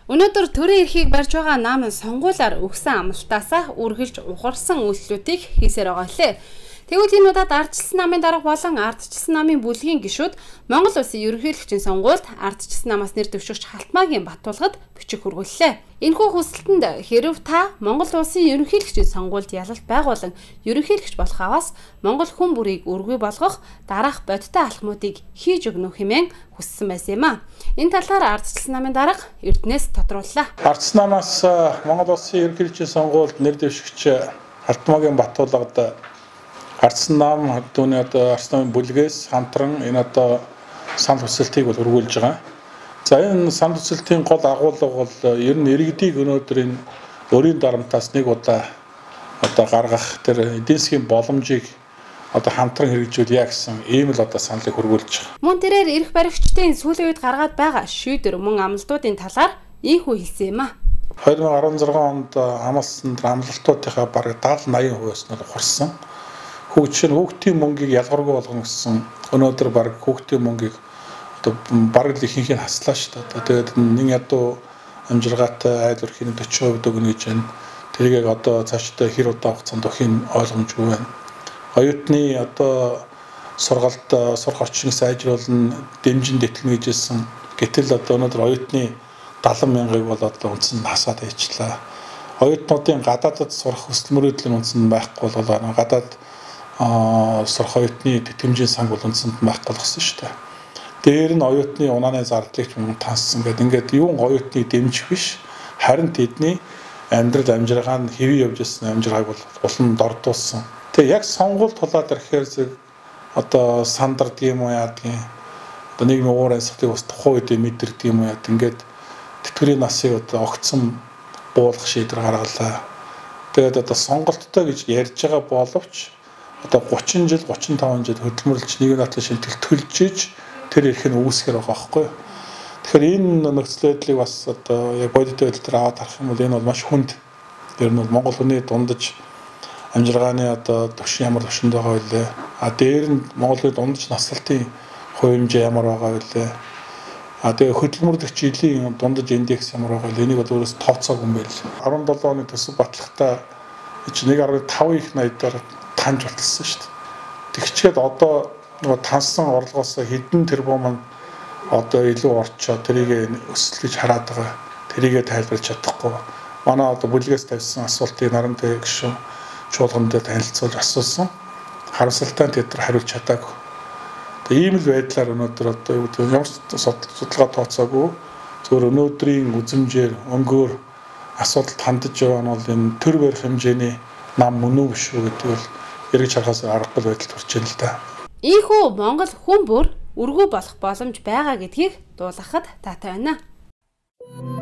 Өнөөдөр төрийн эрхийг барьж байгаа нам сонгуулиар өгсөн амлалтаасаа үргэлж ухарсан үйлчлүүдийг хийсээр байгаа лээ. Тэгвэл энэ удаад ардчилсан намын дарга болон ардчилсан намын бүлгийн гишүүд Монгол Улсын ерөнхийлөгчийн сонгуульд ардчилсан намаас нэр дэвшигч Халтмаагийн Баттулгад бичих хүргэллээ. Энэхүү хүсэлтэнд хэрв та Монгол Улсын ерөнхийлөгчийн сонгуульд ялалт байгуулан ерөнхийлөгч болох аваас Монгол хүн бүрийг өргөй болгох дараах бодиттой алхмуудыг хийж өгнө хэмээн хүссэн байсан юм а. Энэ талаар ардчилсан намын дарга Эрдэнэс тодрууллаа. Ардчилсан намаас Монгол Улсын ерөнхийлөгчийн сонгуульд нэр дэвшигч Халтмаагийн Баттулгад Ардчилсан нам түүний ардчилсан намын бүлгээс хамтран энэ санал хүсэлтийг бол өргүүлж байгаа. За энэ санал хүсэлтийн гол агуулга бол ер нь иргэдийг өнөөдөр энэ өрийн дарамтаас нэг удаа гаргах тэр эдийн засгийн боломжийг хамтран хэрэгжүүлье гэсэн ийм л саналыг хөрвүүлж байгаа. Мөн тэрээр эрх баригчдын сүүлийн үед гаргаад байгаа шийдвэр мөн амлалтуудын талаар ийхүү хэлсэн юм а. 2016 онд амласан амлалтуудынхаа бараг 70-80%-аас нь ухарсан. Хүүхдийн мөнгийг ялгаргүй болгоно гэсэн өнөөдөр баг хүүхдийн мөнгийг бараг л ихэнх нь хаслаа шүү дээ. Тэгээд нэг ядуу амжиргаатай айл өрхийн 40% өгнө гэж байна. Тэрийг цаашдаа хэр удаа хугацаанд өгөх нь ойлгомжгүй байна. Оюутны сургалт сурах орчныг сайжруулна, дэмжин дэтлэн гэжсэн. Гэтэл өнөөдөр оюутны 70 мянгаыг бол үндсэнд хасаад ээчлээ. Оюутнуудын гадаадд сурах хүсэл мөрөөдлийн үндсэнд байхгүй болоо гадаад сурах оюутны тэтгэмжийн санг бол үндсэнд байхгүй болгосон шүү дээ. Дээр нь оюутны унааны зардлыг танссан гэдэг. Ингээд юун оюутныг дэмжих биш, харин тэдний амьдрал амжиргаа нь хэвээ явж ирсэн амжиргааг бол улам дордуулсан. Тэгээ яг сонгуульд тулаад ирэхээр сандардаг юм уу яадгийн. Нийгмийн уур амьсгалыг бас тухайн үед мэдэрдэг юм уу яад. Ингээд тэтгэврийн насыг огцсон буулгах шийдвэр гаргалаа. Тэгээд сонголттой гэж ярьж байгаа боловч 30 жил 35 жил хөдөлмөрлөж нэг натлын шимтгэл төлж иж тэр эрх нь үүсгэр байгаа байхгүй. Тэгэхээр энэ нөхцөл байдлыг бас яг бодит байдал дээр аваад харах юм бол энэ бол маш хүнд. Ер нь Монгол хүний дундаж амжиргааны төвшин ямар төвшөнд байгаа вэ? Дээр нь Монголын дундаж наслалтын хувь хэмжээ ямар байгаа вэ? Тэгээ хөдөлмөрлөгч жилийн дундаж индекс ямар байгаа вэ? Энийг бол өөрөөс тооцоог юм байл. 17 оны төсөв батлагтаа 1.5 их 80-аар таньж болтолсон шүү дээ. Тэгчгээд тансан орлогоос хэдэн тэрбум илүү орчоо тэрийг өсөл гэж хараад байгаа. Тэрийгэ тайлбарлаж чадахгүй. Манай бүлгээс тавьсан асуултыг нарантай гişүн чуулганд танилцуулж асуусан. Харамсалтай тэд нар хариулж чадаагүй. Ийм л байдлаар өнөөдөр ямар судалгаа тооцоогүй зөвхөн өнөөдрийн үзмжээр өнгөөр асуудалд хандаж байгаа нь бол энэ төр барих хэмжээний нам мөн үү биш үү гэдэг бол эргэж харахаас аргагүй байдалд хүрч байна л да. Ийхүү Монгол хүн бүр өргөө болох боломж байгаа гэдгийг дуулгахад таатай байна.